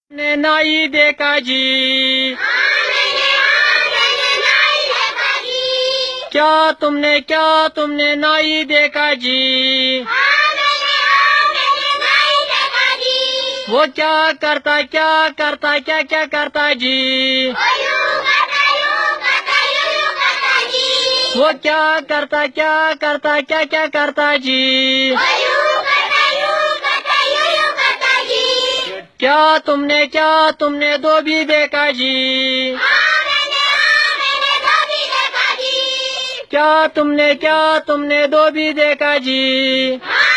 ने नाई देखा जी। क्या तुमने नाई देखा जी। वो क्या करता क्या करता जी। वो क्या करता करता जी। क्या तुमने धोबी देखा जी। क्या तुमने धोबी देखा जी।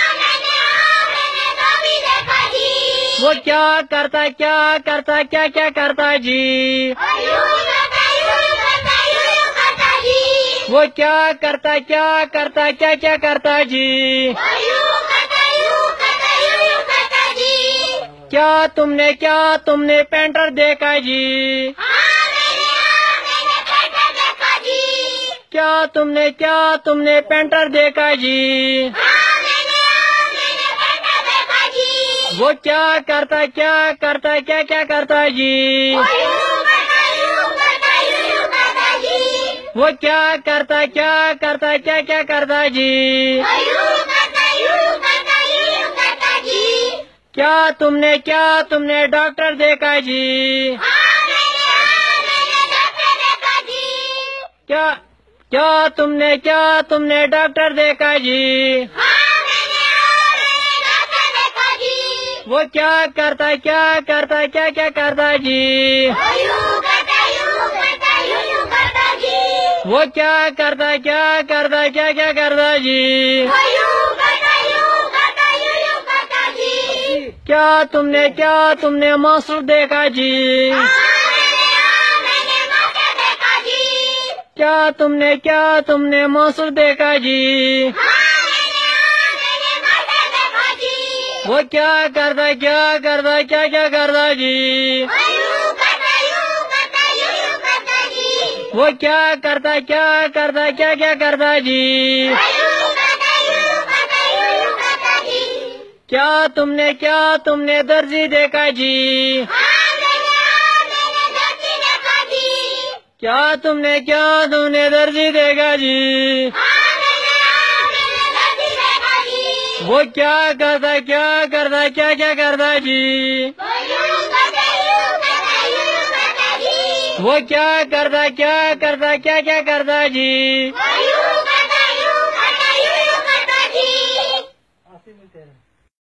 वो क्या करता करता जी। वो क्या करता करता जी। क्या तुमने पेंटर देखा जी। क्या तुमने पेंटर देखा जी। वो क्या करता करता जी। वो क्या करता करता जी। क्या तुमने डॉक्टर देखा जी। क्या तुमने डॉक्टर देखा जी। वो क्या करता करता जी। वो क्या करता करता जी। क्या तुमने मास्टर देखा जी। क्या तुमने मास्टर देखा जी। वो क्या करता करता जी। वो क्या करता करता जी। क्या तुमने दर्जी देखा जी। क्या तुमने दर्जी देखा जी। वो क्या करता करता जी। वो क्या करता करता जी।